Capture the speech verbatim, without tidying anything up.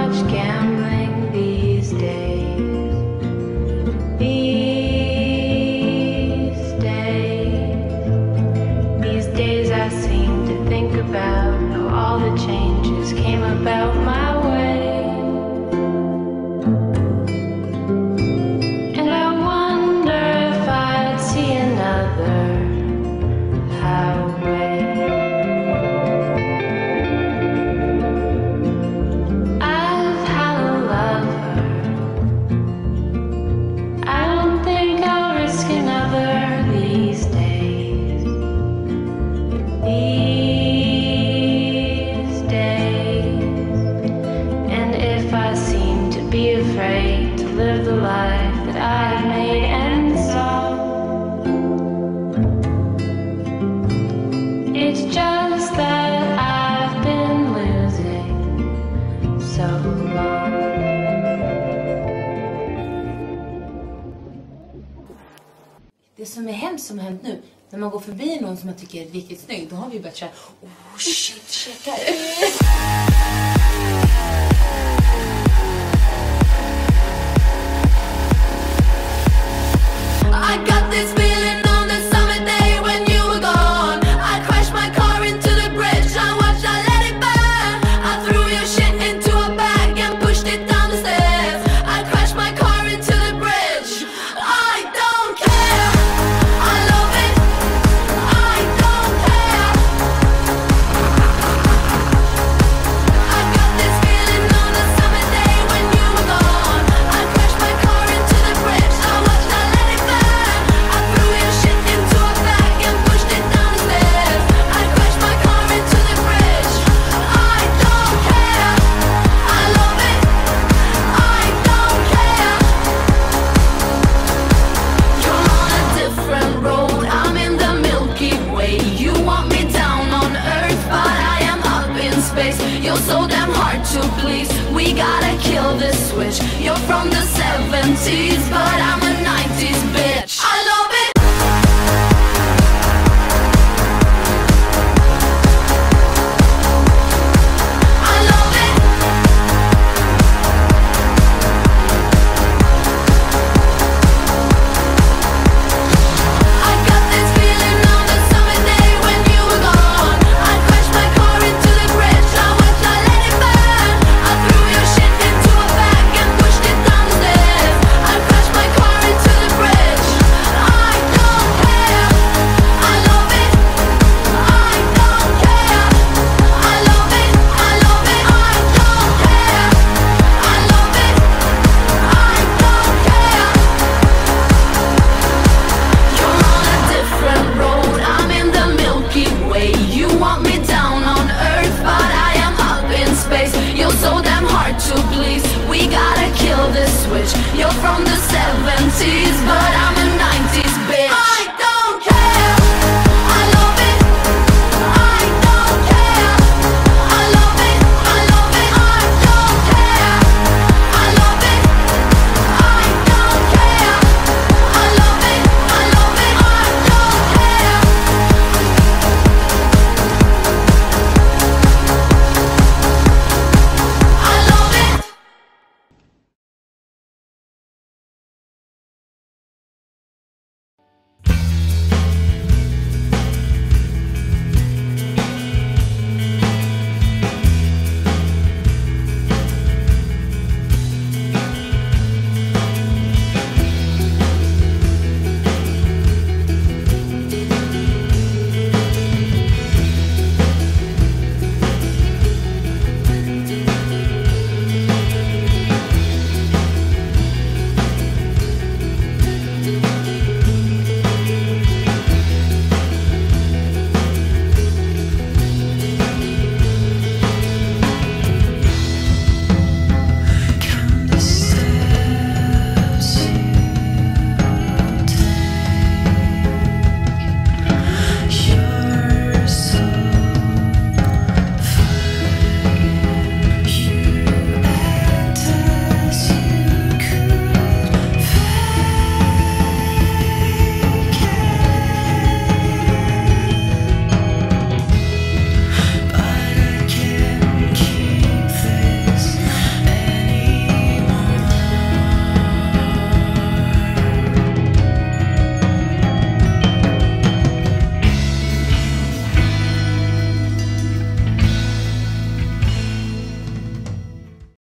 much gambling these days. These days, these days I seem to think about how all the changes came about my way. And I wonder if I'd see another highway. I've had a lover. I don't think I'll risk another these days. These days. And if I seem to be afraid to live the life that I've made and saw, it's just that I've been losing so long. Det som är hemskt som har hänt nu, när man går förbi någon som man tycker är riktigt snygg, då har vi börjat säga, oh shit, checka ut. I got this feeling on the summer day when you were gone. I crashed my car into the bridge. I watched, I let it burn. I threw your shit into a bag and pushed it down the stairs. I crashed my car into the bridge. I don't care. I love it. I don't care. I got this feeling on the summer day when you were gone. I crashed my car into the bridge. I watched, I let it burn. I threw your shit into a bag and pushed it down the stairs. I crashed my car into the bridge. I don't care. I love it. I don't care. You're on a different road. I'm in the Milky Way. You want me down on Earth, but I am up in space. You're so damn hard to please. We gotta kill this switch. You're from the seventies, but I'm a nineties